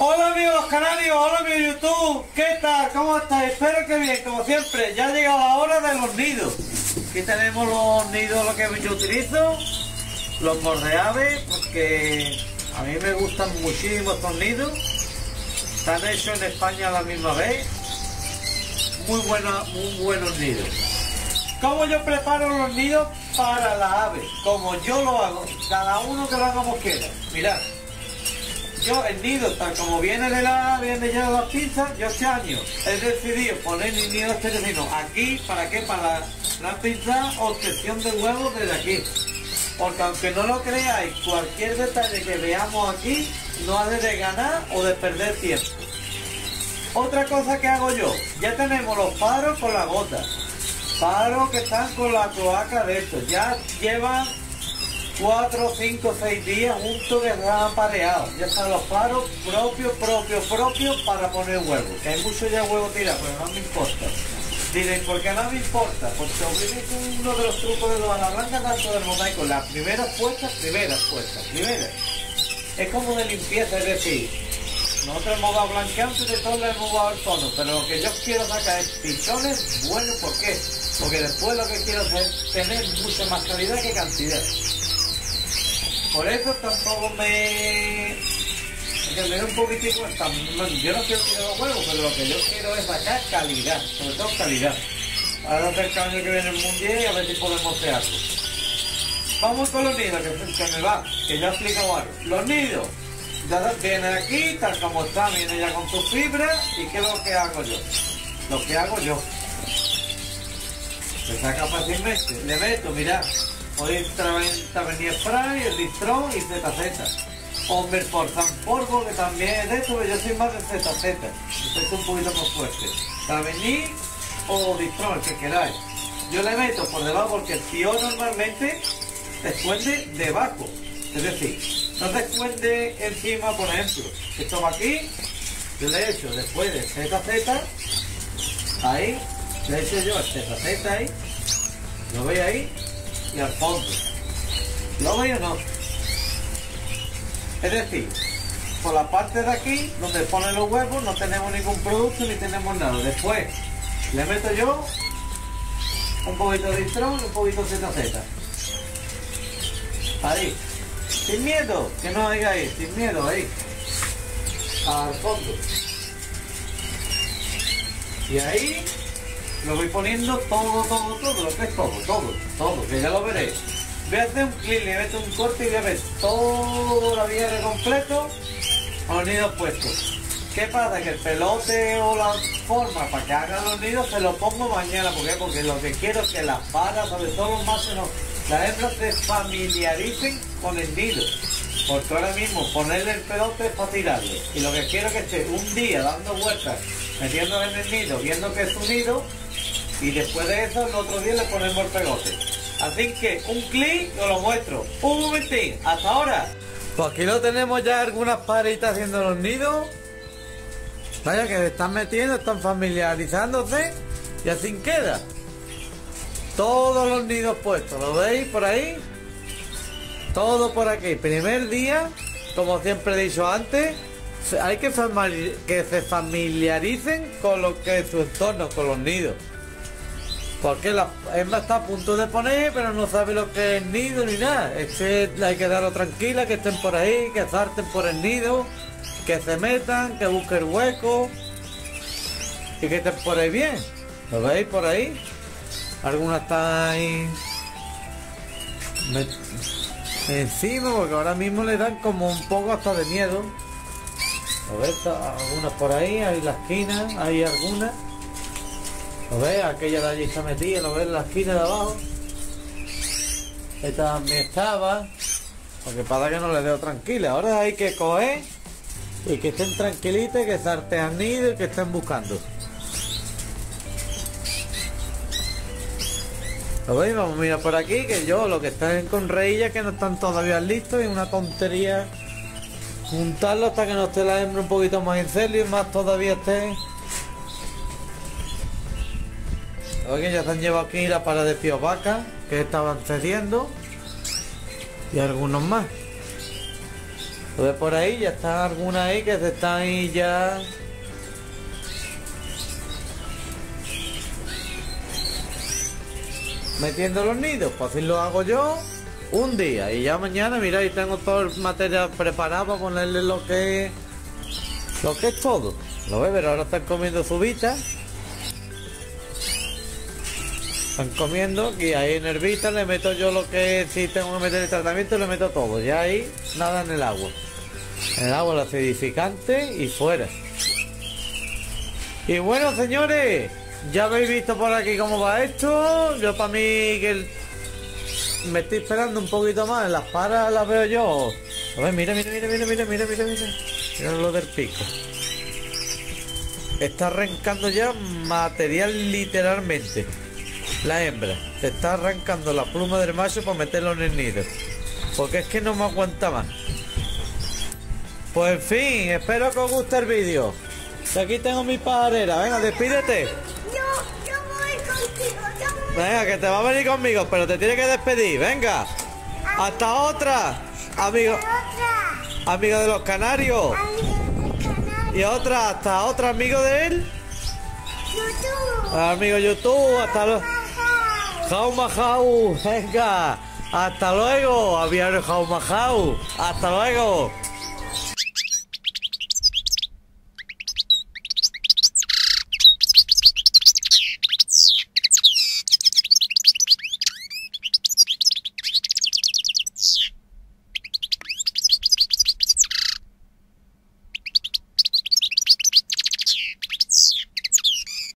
Hola amigos canarios, hola amigos YouTube, ¿qué tal? ¿Cómo estáis? Espero que bien, como siempre, ya ha llegado la hora de los nidos. Aquí tenemos los nidos, lo que yo utilizo, los mordeaves, porque a mí me gustan muchísimo estos nidos. Están hechos en España a la misma vez, muy buenos nidos. ¿Cómo yo preparo los nidos para las aves? Como yo lo hago, cada uno que lo haga como quiera. Mirad. Yo el nido, tal como viene ya de las pinzas, yo este año he decidido poner mi nido exterior aquí. ¿Para qué? Para la pinza obtención de huevos desde aquí. Porque aunque no lo creáis, cualquier detalle que veamos aquí no ha de ganar o de perder tiempo. Otra cosa que hago yo, ya tenemos los faros con la gota, faros que están con la cloaca de estos, ya llevan 4, 5, 6 días juntos que se han apareado. Ya están los faros propios para poner huevos. Que hay muchos ya huevos tirados, pero no me importa. Diréis, ¿por qué no me importa? Porque obviamente uno de los trucos de los alas blancas, tanto del mosaico, las primeras puestas. Es como de limpieza, es decir, nosotros hemos dado blanqueante, de todo le hemos dado el tono, pero lo que yo quiero sacar es pichones buenos. ¿Por qué? Porque después lo que quiero es tener mucha más calidad que cantidad. Por eso tampoco me da un poquitico. Yo no quiero tirar los huevos, pero lo que yo quiero es sacar calidad, sobre todo calidad. Ahora acerca el año que viene el mundial y a ver si podemos hacer algo. Vamos con los nidos, que me va, que ya he explicado algo. Los nidos, ya vienen aquí, tal como está, viene ya con sus fibras. ¿Y qué es lo que hago yo? Lo que hago yo. Se saca fácilmente, le meto, mirad. Hoy venía Spray, el Distrón y ZZ. O Merforzan polvo, que también es de esto, pero yo soy más de ZZ. Esto es un poquito más fuerte. Travení o Distrón, el que queráis. Yo le meto por debajo porque el tío normalmente descuende debajo. Es decir, no descuende encima, por ejemplo. Esto va aquí, yo le echo después de ZZ, ahí, le echo yo el ZZ ahí, lo veis ahí. Y al fondo. ¿Lo veis o no? Es decir, por la parte de aquí, donde ponen los huevos, no tenemos ningún producto ni tenemos nada. Después, le meto yo un poquito de Distrón y un poquito de ZZ. Ahí. Sin miedo, que no haya ahí. Sin miedo, ahí. Al fondo. Y ahí lo voy poniendo todo, lo que es todo, que ya lo veréis. Voy a hacer un clic, le meto un corte y voy a ver todo la vía de completo a los nidos puestos. ¿Qué pasa? Que el pelote o la forma para que hagan los nidos se lo pongo mañana. ¿Por qué? Porque lo que quiero es que las paras, sobre todo los machos, las hembras se familiaricen con el nido. Porque ahora mismo ponerle el pelote es para tirarle. Y lo que quiero es que esté un día dando vueltas, metiéndole en el nido, viendo que es un nido. Y después de eso, el otro día le ponemos el pegote. Así que un clic os lo muestro. Un momentín, hasta ahora. Pues aquí lo tenemos ya algunas paritas haciendo los nidos. Vaya que se están metiendo, están familiarizándose. Y así queda. Todos los nidos puestos, ¿lo veis por ahí? Todo por aquí. Primer día, como siempre he dicho antes, hay que se familiaricen con lo que es su entorno, con los nidos. Porque la hembra está a punto de poner, pero no sabe lo que es nido ni nada. Hay que darlo tranquila, que estén por ahí, que salten por el nido, que se metan, que busquen hueco y que estén por ahí bien. ¿Lo veis por ahí? Algunas están ahí encima, porque ahora mismo le dan como un poco hasta de miedo. ¿Lo veis? Algunas por ahí, hay la esquina, hay algunas. ¿Lo ves? Aquella de allí está metida, ¿lo ves? En la esquina de abajo. Esta también estaba. Porque para que no le dé tranquila. Ahora hay que coger y que estén tranquilitas, que salten nido y que estén buscando. ¿Lo veis? Vamos a mirar por aquí, que yo, lo que están con reillas que no están todavía listos, y una tontería juntarlo hasta que no esté la hembra un poquito más en serio y más todavía esté. Oye, ya se han llevado aquí la para de pío vaca que estaban cediendo y algunos más. Lo ves por ahí, ya están algunas ahí que se están ahí ya metiendo los nidos. Pues así lo hago yo un día y ya mañana, mira, ahí tengo todo el material preparado para ponerle lo que es todo. Lo ves, pero ahora están comiendo su vida. Están comiendo y ahí en herbita le meto yo lo que si tengo que meter el tratamiento, le meto todo. Ya ahí nada en el agua. En el agua el acidificante y fuera. Y bueno, señores, ya habéis visto por aquí cómo va esto. Yo para mí que me estoy esperando un poquito más. En las paras las veo yo. A ver, mira. Mira lo del pico. Está arrancando ya material literalmente. La hembra se está arrancando la pluma del macho para meterlo en el nido. Porque es que no me aguanta más. Pues en fin, espero que os guste el vídeo. Aquí tengo mi pajarera. Venga, despídete. Yo voy contigo. Venga, que te va a venir conmigo, pero te tiene que despedir. Venga. Hasta otra. Amigo de los canarios. Y otra, hasta otra amigo de él. Amigo YouTube, hasta luego. Jaumajau, venga, hasta luego, aviario Jaumajau, hasta luego.